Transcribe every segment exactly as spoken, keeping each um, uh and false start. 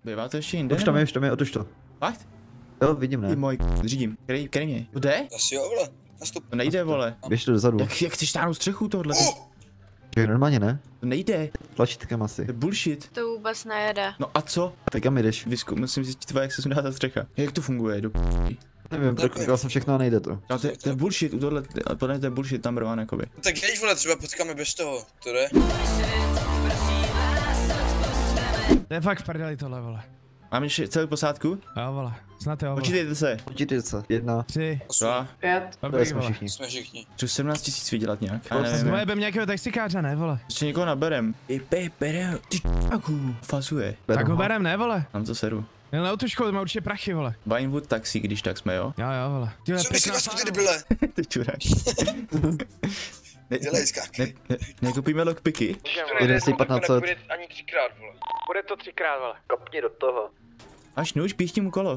Bývá to ještě jinde? Už tam je, už tam je, otoč to. Fakt? Jo, vidím, Ty ne? můj řídím. Který, který mě? To jde? Asi jo, vole. Nastup. To nejde, vole. Běž to dozadu. Jak, jak chceš táhnout střechu tohle? Oh! Je normálně, ne? To nejde. Tlačítkem To asi. je bullshit. To vůbec nejede. No a co? Tak kam jdeš? Vysku, musím zjistit, tvoje, jak se sundá ta střecha. Jak to funguje? Do p***. Nevím, proklikal jsem všechno a nejde to. No to, je- to je bullshit, u tohle, tohle to je bullshit number one, jakoby. Tak jeď, vole, třeba potkáme bez toho. To jde. To je fakt v prdeli tohle, vole. Máme ještě celou posádku? Jo, vole. Snad jo, vole. Počítejte se. Počítejte se. Jedna. Tři. Dva. Pět. To Dobrý, jsme vole. všichni. Jsme všichni. Chci sedmnáct tisíc vydělat nějak. Já Moje nevím. Zmojebem nějakého taxikáře, ne, vole. Ještě někoho naberem. I pepere, ty čáku. Fasuje. Beru Tak ho ho. berem, ne, vole. Mám to seru. Jen na autoškolu, má určitě prachy, vole. Vinewood taxi, když tak jsme, jo? Jo, jo, vole. Tyhle, Co myslíš, pěkná ty fára. debile? Ty čurák. Ne, Dělej skák. ne, ne, nekoupíme lockpicky? Jeden si patnáct let. Ani třikrát, vole. Bude to třikrát, vole. Kopni do toho. Až nuž, píš tím kolo.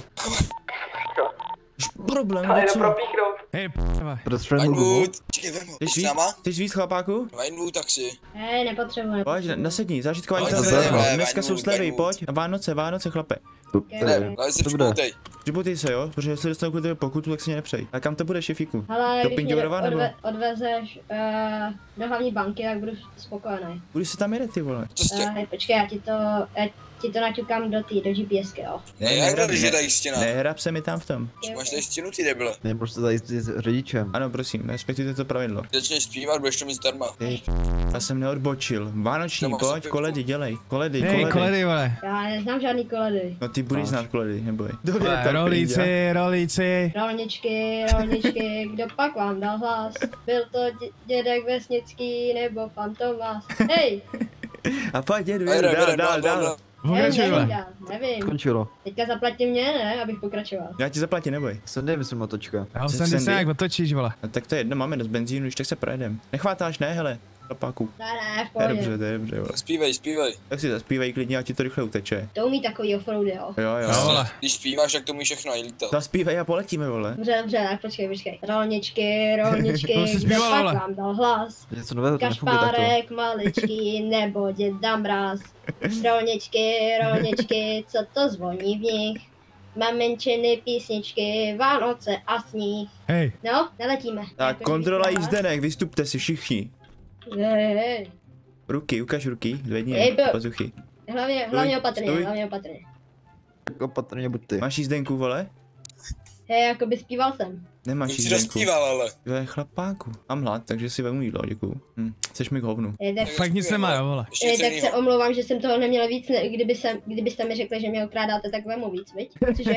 Už problém, no co? Hej, p***ve. Proč friend Google? Vinewood. Čekej, vem ho. Chceš S víc? náma? Chceš víc chlapáku? Vinewood taxi. Hej, nepotřebuji. Pojď, nasedni, zážitková Pojď, jízda to zdarma. zdarma. Dneska jsou Vinewood, slevy, Vinewood. pojď. Vánoce, Vánoce, chlape. Ne, ale se To bude. připoutej. Připutej se, jo, protože se dostanu kvůli tebe pokutu, tak si mě nepřej. A kam to bude, šefíku? Hele, Do když mě Pindourova, nebo? odve, odvezeš uh, do hlavní banky, tak budu spokojený. Kudy se tam jede, ty vole? Co jste? Uh, hej, počkej, já ti to, já ti to naťukám do té, do GPSky, jo. Ne, jak nehrab- když je tady stěna? Nehrab se mi tam v tom. Máš tady stěnu, ty debile. Ne, prostě zajistit s řidičem. Ano, prosím, respektujte to pravidlo. Začneš zpívat, budeš to mít zdarma. Ty, já jsem neodbočil. Vánoční, Nemohl pojď, jsem koledy, dělej. Koledy, Hej, koledy. koledy, vole. Já neznám žádný koledy. No ty budeš znát koledy, neboj. Vole, rolíci, rolíci. Rolničky, rolničky, kdo pak vám dal hlas? Byl to dě- dědek Vesnický nebo Fantomas? Hej, A pojď, jedu, A jedu, jedem, dál, jedem, dál, dál, dál, dál. dál. Pokračuj, nevím, vole. nevím, dál, nevím. Skončilo. Teďka zaplatí mě, ne, abych pokračoval. Já ti zaplatím, neboj. Jsem nevím, motočka. Já ho Jsi sem Sandy? se jak otočíš, vole. No, tak to je jedno, máme dost benzínu, když tak se projedem. Nechvátáš, ne, hele, chlapáku. Ne, ne, v To je pohodě. dobře, to je dobře, vole. Zpívej, zpívej. Tak si zaspívej klidně, a ti to rychle uteče. To umí takový offroady, jo. Jo, jo. Jo, vole. Když zpíváš, tak to umíš všechno i lítat. Zaspívej a poletíme, vole. Dobře, dobře, tak počkej, počkej. Rolničky, rolničky, To jsi kdo zpíval, pak vole. vám dal hlas? Něco nového, to nefunguje takto. Kašpárek, maličký, nebo děda mráz. Rolničky, rolničky, co to zvoní v nich? Maminčiny, písničky, Vánoce a sníh. Hej, No, neletíme. Tak, Jako, kontrola že víš, jízdenek, vystupte si všichni. Hej, hej. Ruky, ukaž ruky, Hej, zvedni, byl- pazuchy. Hlavně, hlavně Stůj, opatrně, stůj. hlavně opatrně. Tak opatrně buď ty. Máš jízdenku, vole? Hej, jako by zpíval jsem. Nemáš Už si jízdenku. rozpíval, ale. Jo, je chlapáku. Mám hlad, takže si vemu jídlo, děkuju. Hm, chceš mi k hovnu. Hej, tak, fakt nic nemá, jo, vole. Ještě hej, něco tak se jinýho. omlouvám, že jsem toho neměla víc, ne, kdyby jsem, kdybyste mi řekli, že mě okrádáte, tak vemu víc, viď? Cože?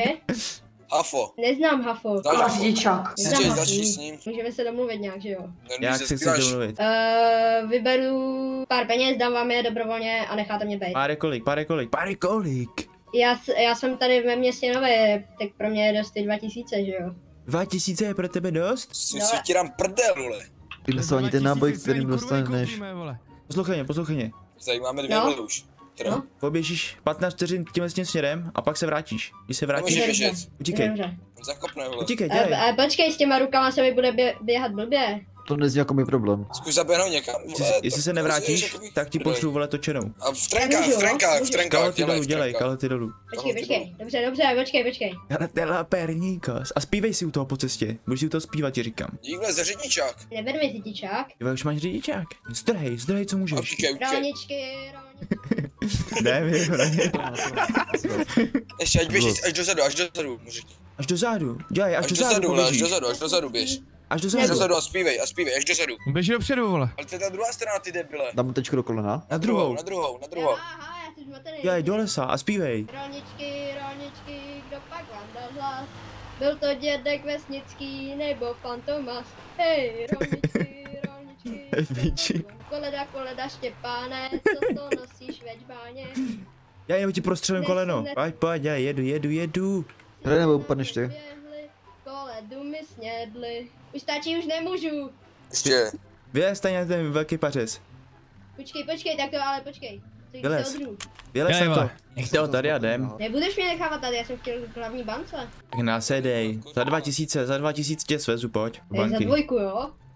Hafo. Neznám Hafo. Dáš Hafo. Neznám Začni, Hafo. začni s ním. Můžeme se domluvit nějak, že jo? Jak se chceš domluvit? Uh, vyberu pár peněz, dám vám je dobrovolně a necháte mě být. Pár kolik, pár kolik, pár kolik. Já, s- já jsem tady ve městě nový, tak pro mě je dost ty dva tisíce, že jo? Dva tisíce je pro tebe dost? S tím svítírám prdel, vole. Ty nesou ani ten náboj, kterým dostaneš. Poslouchej mě, poslouchej mě. Tady máme dvě No. vole už. Teda. No. Poběžíš patnáct vteřin tímhle s tím směrem a pak se vrátíš. Když se vrátíš, Nemůžeš běžet. utíkej, Dobře. On zakopne, vole. utíkej, Ale, dělej. ale počkej, s těma rukama se mi bude bě, běhat blbě. To nezní jako můj problém. Zkus zaběhnout někam. Jestli, vole, jestli tak se to nevrátíš, je takový tak ti prdel. pošlu vole točenou. A v trenkách, Můžu, v jo? trenkách, v Můžu. trenkách, Kalhoty dolů, v dělej, trenkách. kalhoty dolů. Počkej, počkej, dobře, dobře, počkej, počkej. Karatela perníkos. A zpívej si u toho po cestě. Budeš si u toho zpívat, ti říkám. Díkhle, za řidničák. Neber mi řidičák. Ty už máš řidičák. Zdrhej, zdrhej, co A můžeš. utíkej, utíkej. Rolničky, rolničky. Ne, mi ne. Ještě, ať běžíš, až dozadu, až dozadu, můžeš. Až dozadu, dělej, až Až dozadu dozadu, vole, až poběžíš. dozadu, až dozadu běž. Až Až dozadu. dozadu a zpívej, a zpívej, až dozadu. Běží dopředu, vole. Ale to je ta druhá strana, ty debile. Dám mu tečku do kolena. Na druhou. Na druhou, na druhou. Aha, já jsem zmatený. Dělej do lesa a zpívej. Rolničky, rolničky, kdo pak vám dal hlas? Byl to dědek Vesnický nebo Fantomas? Hej, rolničky, rolničky. Píči. Koleda, koleda, Štěpáne, co to nosíš ve džbáně? Já jenom ti prostřelím koleno. Pojď, pojď, já jedu, jedu, jedu. Hraje nebo upadneš ty? Běhli, koledu mi snědli. Už stačí, už nemůžu. Ještě. Vyléz na ten velký pařez. Počkej, počkej, tak to ale počkej. Co když Vylez. se odřu? Vyléz Dělej, na to. vole. Nechte ho tady a jdem. Nebudeš mě nechávat tady, já jsem chtěl k hlavní bance. Tak násedej. Za dva tisíce, za dva tisíce tě svezu, pojď. Do Ej, za banky. dvojku, jo? No,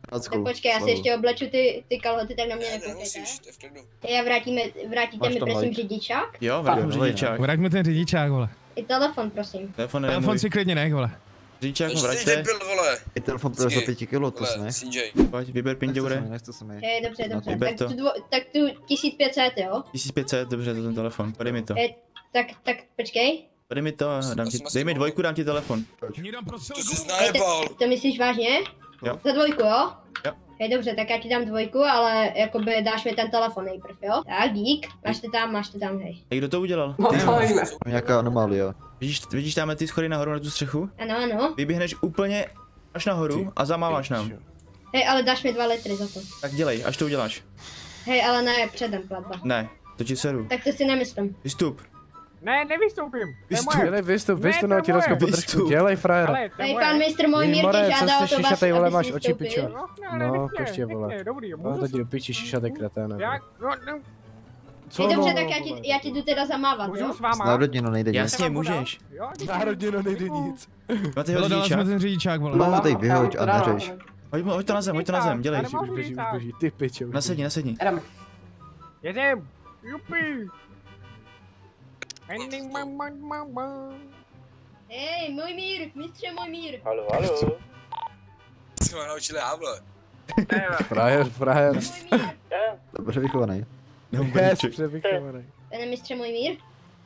Tak počkej, já si ještě obleču ty, ty kalhoty, tak na mě Ne, nekoukejte. nemusíš, to je v klidu. Já vrátíme, vrátíte Máš mi tam prosím like. řidičák? Jo, vrátím novej, řidičák. Vraťme ten řidičák, vole. I telefon, prosím. Telefon je můj. Telefon si klidně nech, vole. Řidičák mu Ještě jsi vraťte. debil, vole. Je telefon pro za pěti kilo, to si Vole, ne? C J. Pojď, vyber pin, Nechce se mi, bude. nechce se mi. Je, dobře, dobře. vyber Tak to. tu, dvo, tak tu tisíc pět set, jo? tisíc pět set, dobře, to ten telefon. Podej mi to. Je, tak, tak počkej. Podej mi to, dám ti, dej mi dvojku, dám ti telefon. Nikdo To prostě jsi Hej, najebal. to, to myslíš vážně? Jo. Za dvojku, jo? Jo. Hej, dobře, tak já ti dám dvojku, ale jakoby dáš mi ten telefon nejprv, jo? Tak, dík. Máš to tam, máš to tam, hej. A kdo to udělal? Nějaká anomálie. Vidíš, vidíš tam ty schody nahoru na tu střechu? Ano, ano. Vyběhneš úplně až nahoru a zamáváš nám. Hej, ale dáš mi dva litry za to. Tak dělej, až to uděláš. Hej, ale ne, předem platba. Ne, to ti seru. Tak to si nemyslím. Vystup. Ne, nevystoupím. To je Vystup. moje. Dělej vystup, Ne, vystup, to je no ti rozkou moje. podržku, Vystup. dělej frajera. Ale to je Hej, moje. pan mistr Mojmír More, tě co žádá o jste to vás, šišatej, vole, aby máš si oči, vystoupil. pičo. No, no, ale No, pěkně, koště, vole. pěkně, dobrý, No můžu to si- ti do piči šišatek kreténe. Jak? No, no, Co Hej, dobře, no, tak já ti, já ti jdu teda zamávat, můžu jo? s váma? Národnino nejde nic. Jasně, můžeš. Jo, Národně nejde nic. Máte Vole, ho dala jsme řidičák? ten řidičák, vole. No, tady vyhoď a neřeš. Hoď, mu- hoď to na zem, hoď to na zem, dělej. Tady Už běží, už běží, ty piče. už Nasedni, nasedni. Jedem. Jupi. Ending, bam, bam, bam, bam. Hej, Mojmír, mistře Mojmír. Halo, halo. Jsme naučili háble. Frajer, frajer. Mojmír. Dobře vychovaný. Yes, převychovaný. Pane mistře Mojmír.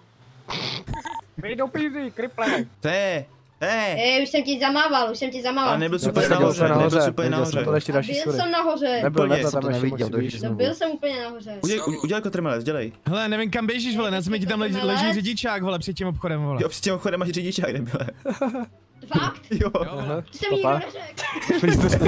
Vy do pízy, kriple. Té, té. Hej, už jsem ti zamával, už jsem ti zamával. Ale nebyl Já super to viděl nahoře, jsem nebyl nahoře, super viděl jsem nahoře. To ještě A další byl schody. jsem nahoře. Nebyl, Pojď, nebyl, jsem tam to ještě neviděl, musí takže být. jsem No byl jsem úplně nahoře. Udělej, u- udělej jako trmelec, dělej. Hele, nevím kam běžíš, vole, na zemi ti tam leží, leží řidičák, vole, před tím obchodem, vole. Jo, před tím chodem máš řidičák, nebyle. Fakt? Jo. Aha. To jsem nikdo Papa. neřekl.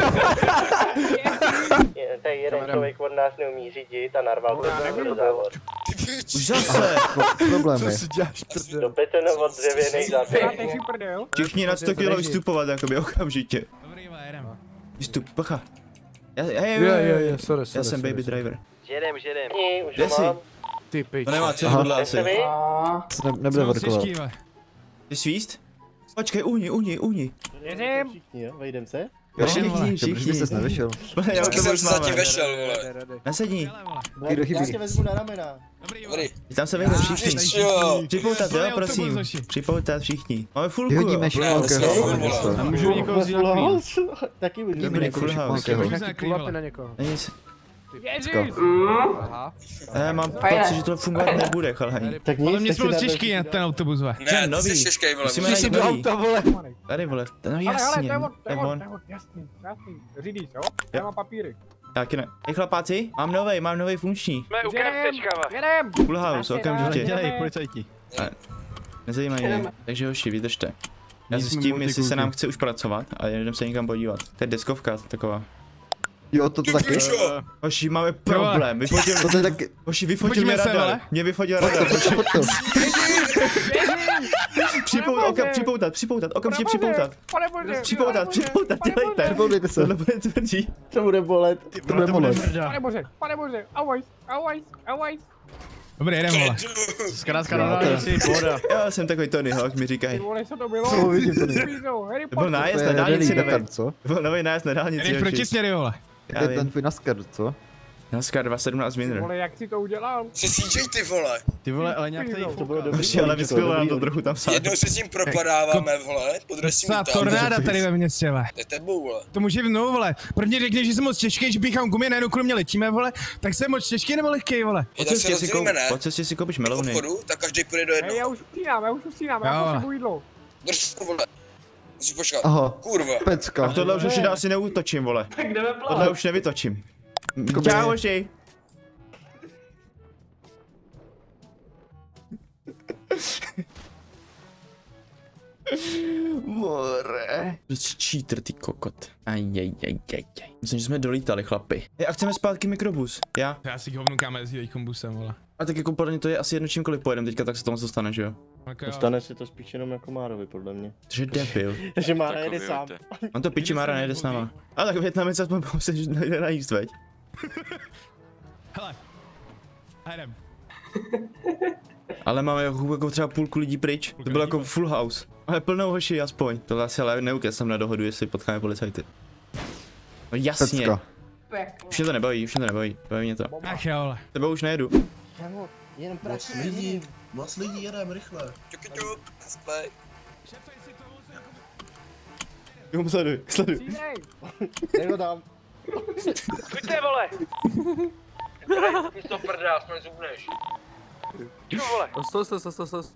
Tady jeden člověk od nás neumí řídit a narval to na závod. Ty pič. Už zase. Problémy. Co si děláš, prdel? Do betonovod dřevěných Máte zátek. si prdel. Všichni na sto kilo vystupovat, jakoby okamžitě. Dobrý, vole, jedem. Vystup, pacha. Já, já, já, Jo, já, jo, já, jo, sorry, já sorry. jsem sorry, baby sorry. driver. Jedem, jedem. Už Kde ho jsi? mám. Ty pič. To nemá cenu Aha. tohle Kde jste asi. vy? Se ne, nebude Co moc vrkovat. těžký, vole. Ty svíst? Počkej, uni, uni, uni. Jedem. Všichni, jo, vejdem se. Jo, Všichni, to proč by všichni. ses nevyšel? Já Vždycky to jsem už se zatím máme. vešel, vole. Nasedni. Hele, vole. Kdo chybí? Já tě vezmu na ramena. Dobrý, vole. Dobrý. Tam se vejde všichni. Pičo. Připoutat, Tohle jo, je autobus, prosím. hoši. Připoutat všichni. Máme fullku, Vyhodíme jo. šipolkého. Ne, vole. A můžu někoho vzít na chvíli. Taky můžu. Dobrý, full house. Můžu Taky na kulapy chvíli, na vole. někoho. Nic. Ježíš. Aha. Já mám pocit, že to fungovat nebude, chalani. Tak Ale nic, mě tak si bylo dáme- těžký na ten autobus, vole. Ne, ty nový. jsi těžkej, vole. Musíme musíš- najít Do nový. auta, vole. Tady, vole. No Ale, ale, jasně, to je on, to to je je on, on. to je on, jasný, jasný. Řidič, jo? Já mám papíry. Taky ne. Hej chlapáci, mám novej, mám novej funkční. Jsme u kreptečkava. Jedem. Full house, okamžitě. Dělej, policajti. Nezajímají mě. Takže hoši, vydržte. Já Nic zjistím, jsme jestli se multikulti. nám chce už pracovat a jdem se někam podívat. To je deskovka taková. Jo, to to taky. Pičo. Hoši, máme problém. Vyfotil, To je taky. hoši, vyfotil Pojďme mě se, radar. vole. Mě vyfotil radar. Pojď to, pojď to. Připoutat, oka, připoutat, připoutat, okamžitě připoutat. Pane bože. Připoutat, připoutat, dělejte. Připoudejte se. Tohle bude tvrdí. To bude bolet. To bude bolet. Pane bože, pane bože. Awajs, awajs, awajs. Dobrý, jedem, vole. Zkrátka normálně si Jo, já jsem takový Tony Hawk, mi Ty říkají. vole, co to bylo? Co vidím to? Svízo, Harry To byl Potter. nájezd To na je dálnici rally nový. Dakar, co? To byl nový nájezd na dálnici, Jdeš proti hoši. směry, vole. Já To je vím. ten tvůj NASCAR, co? NASCAR dva sedmnáct Ty Winner. vole, jak si to udělal? Jsi C J, ty vole. Ty vole, ale nějak tady To bylo dobrý. Hoši, ale vyspělo nám to trochu tam sám. Jednou se s tím propadáváme, vole. Podruhé si Docela tornáda tady ve městě, vole. To je tebou, vole. To může být, no, vole. Prvně řekne, že jsem moc těžký, že píchám gumě, najednou kolem mě letíme, vole. Tak jsem moc těžký nebo lehký, vole. Po Je tak se cestě si koup- rozdělíme, ne? po cestě si koupíš V melouny. obchodu, tak každý půjde do Hej, já jednoho. už usínám, já už usínám, Jo, já vole. potřebuji jídlo. Drž to, vole. Musíš počkat. Aha, Kurva. A pecka. tohle už určitě asi neutočím, vole. Tohle už nevytočím. Čau, hoši. More. Prostě cheater, ty kokot. Ajajajajaj. Myslím, že jsme dolítali, chlapi. Hej, a chceme zpátky mikrobus. Já. Já si hovnu kam jezdí teďkom busem, vole. A tak jako podle mě to je asi jedno čímkoliv pojedem teďka, tak se tomu stane, že jo? Tak jo. Stane se to spíš jenom jako Márovi, podle mě. Že debil. Takže Mára jede sám. On to piči Mára nejde s náma. A tak Větnamec aspoň se nejde najíst, veď. Hele. A jdem. Ale máme jako, jako třeba půlku lidí pryč. To bylo jako full house. Ale plnou hoši aspoň. Tohle asi ale neukec jsem na dohodu, jestli potkáme policajty. No jasně. Pecka. Už mě to nebaví, už mě to nebaví. Baví mě to. Ach jo, ale. Tebe už nejedu. Kámo, jenom Moc lidí, moc lidí, jedem rychle. Čuky čuk, splay. Jo, sleduj, sleduj. Cínej. Dej ho tam. Pojďte, vole. Ty to prdá, aspoň zubneš. Čo, vole? Stos, stos, stos, stos.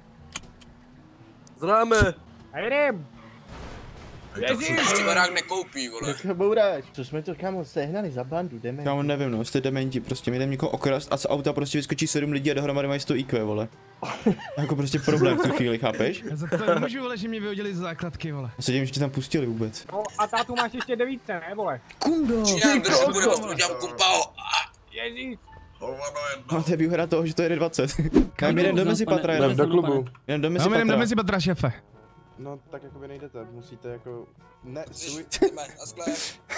Známe. A jedem. Ještě barák nekoupí, vole. Jak ho bouráš? Co jsme to, kámo, sehnali za bandu, jdeme. Kámo, nevím, no, jste dementi, prostě my jdeme někoho okrast a z auta prostě vyskočí sedm lidí a dohromady mají sto í kvé, vole. Jako prostě problém v tu chvíli, chápeš? Já za to nemůžu, vole, že mě vyhodili z základky, vole. A se divím, že tě tam pustili vůbec. No a tátu máš ještě devítce, ne, vole? Kundo! Čínám, drž, bude vás udělám kumpao. Ježíš. No to je výhoda toho, že to jede dvacet. Já jdem do mezipatra, Jdem jenom. do klubu. Jdem do No, jdem do mezipatra. mezipatra, šéfe. No tak jakoby nejdete, musíte jako... Ne, stůj. Jdeme, na sklep.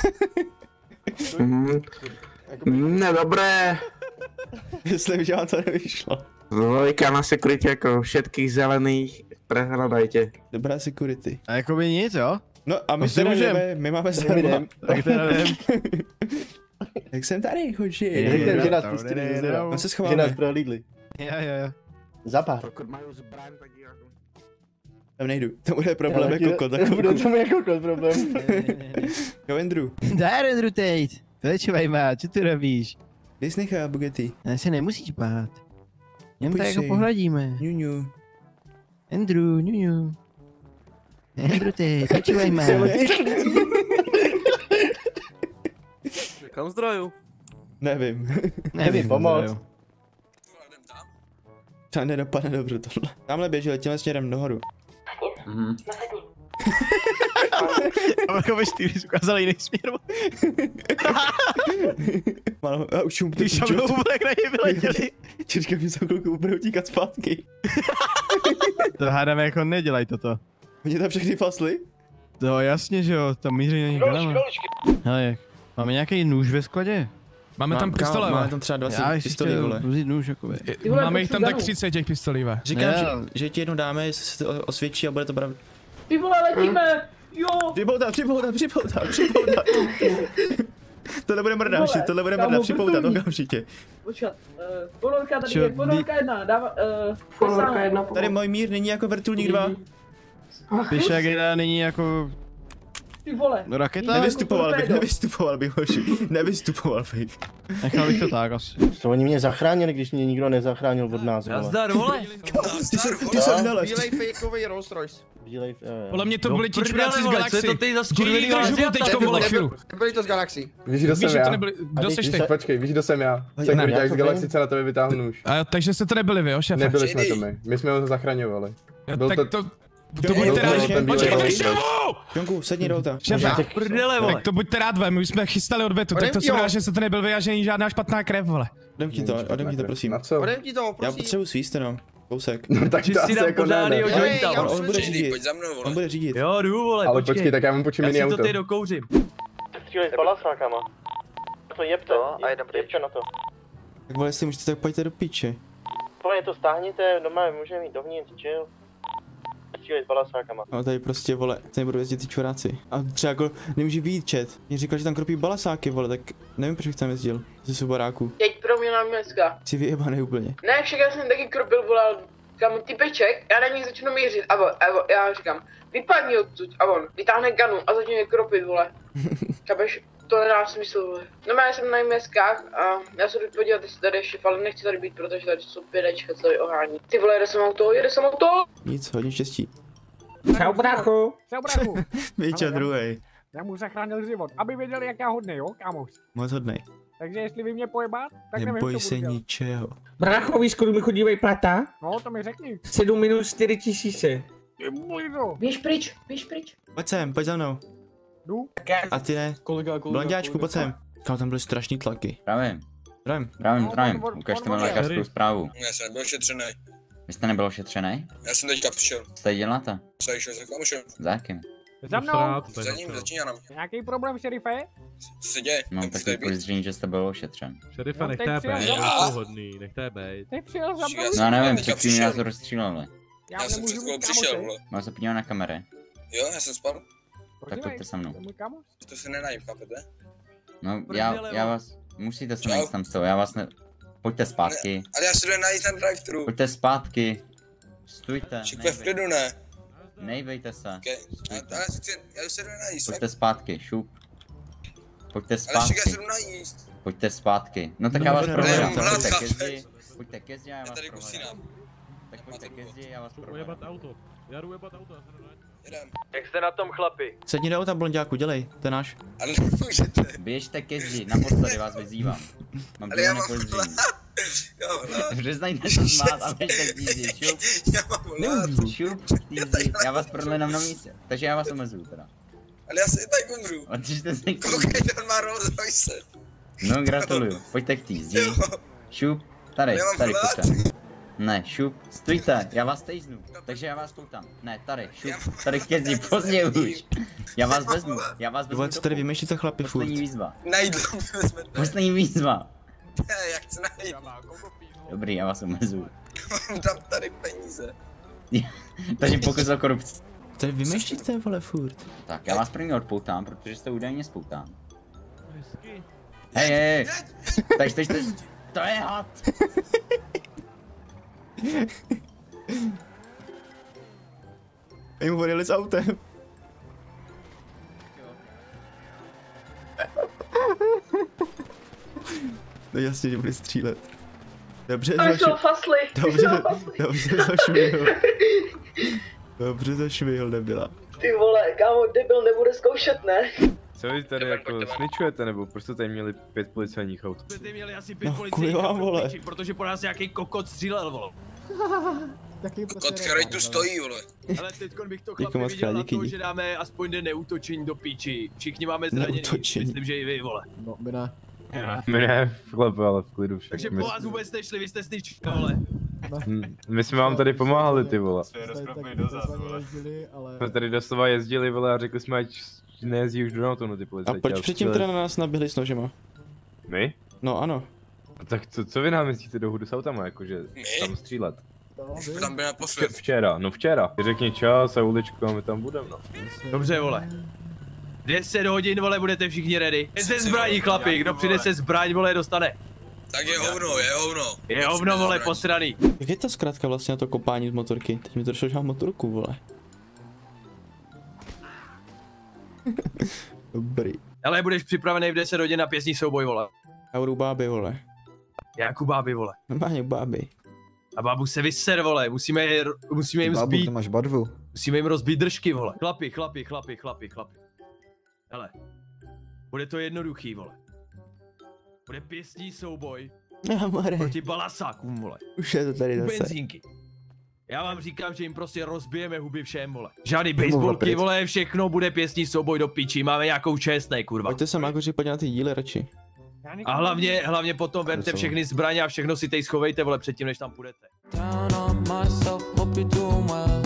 Ne, dobré. Myslím, že vám to nevyšlo. Dvojka na security jako všetkých zelených, prehľadajte. Dobrá security. A jakoby nic, jo? No a my No si teda můžem. jdeme, my máme My zdarma. jdem. Tak teda jdem. Jak jsem tady, chodži. Řekněme, že nás to pustili jde, ze zera. No se Že nás schováme. prohlídli. Jo, jo, jo. Za pár. Pokud majú zbraň, tak jako... Tam nejdu, to bude problém Ale jako ti- kot. Bude tam jako kot problém. Jo, Andrew, Daj, Andrew, teď. Večevaj má, co tu robíš? ty jsi nechá, Bugatti. Já se nemusíš bát. Jen Pojď tak jako si. pohladíme. Ňuňu. Andrew, ňuňu. Andrew, teď, večevaj má. Kam zdrojů? Nevím. Nevím, Pomoc. jo. Jdem tam. To nedopadne dobře tohle. Tamhle běželi, těmhle směrem nahoru. Mhm. A jako ve čtyři ukázali jiný směr. Malo, a už mu Když tam vůbec na ně vyletěli. Čečka mě za chvilku bude utíkat zpátky. To hádám jako nedělaj toto. Oni tam všechny fasli? To jasně, že jo, tam míří na nich galama. Hele, jak? Máme nějaký nůž ve skladě? Máme tam pistole, Máme vole. tam třeba Já dvacet ještě pistolí, vole. vzít nůž, jakoby. Máme jich tam tak třicet těch pistolí, ve. Říkám, Ne. že, že ti jednou dáme, jestli se to osvědčí a bude to pravda. Ty vole, letíme. Jo. Připoutat, připoutat, připoutat, připoutat. Tohle bude mrdáši, tohle bude mrdáš, připoutat okamžitě. Počkat, ponorka tady Čo, je, ponorka jedna, dává, ponorka jedna. Tady můj mír není jako vrtulník dva. Víš, jak jedna není jako Ty vole. raketa? Nevystupoval bych, nevystupoval bych, hoši. Nevystupoval bych. Nechal bych to tak asi. Co oni mě zachránili, když mě nikdo nezachránil od nás, vole. Nazdar, vole. Ty se, ty se nalez. fejkový Rolls Royce. Bílej, jo, jo. No, Podle mě to byli ti čuráci z Co je Galaxy. to ty za Kurvený skurvený držu byl teďko, vole, chvíli. Byli to z Galaxy. Víš, kdo Víš, že to nebyli, A kdo teď seš ty ty? se- Počkej, víš, kdo jsem já? Ne, Sekuriták já z to Galaxy vím. se na tebe vytáhl nůž. A takže jste to nebyli vy, jo, šéfe? Nebyli jsme Jdi. to my, my jsme ho zachraňovali. Jo, byl tak to- to... Jo, To buďte byl rád, to ten počkej, bílej počkej, Jonku, sedni do auta. šéfe, Prdele, tak vole. to buďte rád, ve, my už jsme chystali odvetu, tak to Odem, se jo. dá, že se to nebyl vy a že není žádná špatná krev, vole. Odem ti to, odem ti to, prosím. Na co? Odem ti to, Já prosím. potřebuji svíst jenom. Kousek. No tak Že to si asi dám jako ne, pořádnýho ne. Ej, jointa, já On, vole. on bude Jdi, řídit. pojď za mnou, On vole. bude řídit. Jo, jdu, vole, Ale počkej. počkej, tak já mám počím Já jiný si to auto. tady dokouřím. Střílej s balasákama. To jebte, a jedem pryč. jebte na to. Tak vole, jestli můžete, tak pojďte do piče. Tohle to stáhněte, doma můžeme jít dovnitř, chill. Střílej s balasákama. No tady prostě, vole, tady budou jezdit ty čuráci. A třeba jako nemůže vyjít chat. Mě říkal, že tam kropí balasáky, vole, tak nevím, proč bych tam jezdil. Ze subaráku. Teď pro mě na městka. Jsi vyjebaný úplně. Ne, však já jsem taky kropil, volal, kam typeček, já na něj začnu mířit, a, on, a on, já říkám, vypadni odtud, a on vytáhne ganu a začne mě kropit, vole. Chápeš, to nedá smysl, vole. No já jsem na městkách a já se jdu podívat, jestli tady je šef, ale nechci tady být, protože tady jsou pědečka, co tady ohání. Ty vole, jede sem auto, jede sem auto! Nic, hodně štěstí. Čau, bráchu. Čau, bráchu. Víča Ahoj, druhej. Já mu zachránil život, aby věděli, jak já hodnej, jo, kámoš. Moc hodnej. Takže jestli vy mě pojebat, tak nevím, Neboj co se budu dělat. ničeho. Brácho, víš, kolik mi chodí plata? No, to mi řekni. sedm minut čtyři tisíce. Ty bojdo. Běž pryč, běž pryč. Pojď sem, pojď za mnou. Jdu. A ty ne. Blonďáčku, pojď sem. Kámo, tam byly strašný tlaky. Zdravím, Zdravím. zdravím, No, zdravím. on- on- Ukažte on- mi on- lékařskou zprávu. Já jsem nebyl šetřený. Vy jste nebyl ošetřený? Já jsem teďka přišel. Co tady děláte? Co šel za kamošem? Za jakým? Za mnou. Za ním, za Číňanem. Nějaký problém, šerife? Co se děje? Mám Nemůžu takový tady být? podezření, že jste byl ošetřen. Šerife, nechte být, Já? hodný, nechte být. Ty přijel za mnou? Já No jsem nevím, teďka před tím nás přišel. rozstříleli. Já jsem před nemůžu chvílou být přišel, kámošem. vole. Má se podívat na kamery. Jo, já jsem spal. Tak pojďte se mnou. To se nenajím, chápete? No, já, já vás, musíte se najít tam z toho, já vás ne... Pojďte zpátky. Ne, ale já se jdu najít na drive-thru. Pojďte zpátky. Stůjte. Šikve v klidu, ne? Nejvejte se. Okay. Ale já chci, já se jdu najít. Pojďte zpátky, šup. Pojďte Ale zpátky. já se jdu najít. Pojďte zpátky. No tak No, já vás no, provedám. no, no, Pojďte no, ke no, zdi. Pojďte ke zdi a já vás tady provedám. kusínám. Tak pojďte ke zdi, já vás provedám. Ujebat auto. Já jdu ujebat auto. Jedem. Jak jste na tom, chlapi? Sedni do auta, blonďáku, dělej, to je náš. Ale nemůžete. Běžte ke zdi, naposledy vás vyzývám. Mám Ale já plné mám podezření. Jo, no. Přestaňte se smát a běžte k zdi, šup. Já mám hlad. Šup, týzi. Já vás provedám na místě. Takže já vás omezuju teda. Ale já se tak umřu. Odřižte se k Koukej, on má Rolls Royce. No, gratuluju. Pojďte k té zdi. Jo. Šup, tady, Já mám tady, hlad. pojďte. Ne, šup, stůjte, já vás tejznu, takže já vás poutám. Ne, tady, šup, tady ke zdi, pozdě už. Já vás vezmu, já vás vezmu. Vole, co tady vymýšlíte chlapi furt? Poslední výzva, Najdu, vezmete. poslední výzva. Ne, jak chci najít. Dobrý, já vás omezuju. Dám tady peníze. Takže pokus o korupci. Tady vymýšlíte, vole, furt. Tak, já vás první odpoutám, protože jste údajně spoután. Hej, hej, hej. Takže teď jste... To je had. Ej, mu odjeli s autem. No jasně, že bude střílet. Dobře, To jsou zaši... fasly. Dobře, dobře zašvihl. Dobře zašvihl, nebyla. Ty vole, kámo, debil nebude zkoušet, ne? Co vy tady jako sničujete, nebo proč jste tady měli pět policajních aut? Jste tady měli asi pět No, policejních kvůli vám, vole. aut, protože po nás nějaký kokot střílel, vole. Kot, který tu stojí, vole. Ale teďkon bych to Díky chlapi moc, viděl na díky, to, díky. že dáme aspoň den neútočení do píči. Všichni máme zranění, Neútočení. myslím, že i vy, vole. No, my ne. My ne, chlape, ale v klidu všechno. Takže My, po vás vůbec nešli, vy jste sničili, vole. my jsme vám tady pomáhali, ty vole. Jsme tady doslova jezdili, vole, a řekli jsme, ať nejezdí už do Downtownu, ty A policajti. proč předtím teda na nás naběhli s nožema? My? No ano. Tak co, co vy nám jezdíte do hudu s autama, jakože My? tam střílet? Tam byl naposled. Včera, no včera. Řekni čas a uličku a my tam budeme, no. Dobře, vole. deset hodin, vole, budete všichni ready. Se zbraní, chlapi, kdo přinese zbraň, vole, dostane. Tak je hovno, je hovno. Je hovno, vole, posraný. Jak je ta zkrátka vlastně na to kopání z motorky? Teď mi to došlo, že mám motorku, vole. Dobrý. Ale budeš připravený v deset hodin na pěstní souboj, vole. Já budu báby, vole. Jakou báby, vole. Normálně báby. A bábu se vyser, vole, musíme, je, musíme jim zbít. máš barvu. Musíme jim rozbít držky, vole. Chlapi, chlapi, chlapi, chlapi, chlapi. Hele, bude to jednoduchý, vole. Bude pěstní souboj Amore. proti balasákům, vole. Už je to tady U zase. benzínky. Já vám říkám, že jim prostě rozbijeme huby všem, vole. Žádný baseballky, vole, všechno bude pěstní souboj do piči, máme nějakou čest, ne, kurva. Pojďte se, Mákoři, podívat na ty díly radši. A hlavně, hlavně potom vemte jsou. všechny zbraně a všechno si tej schovejte, vole, předtím, než tam půjdete. Down on myself, hope you're doing well.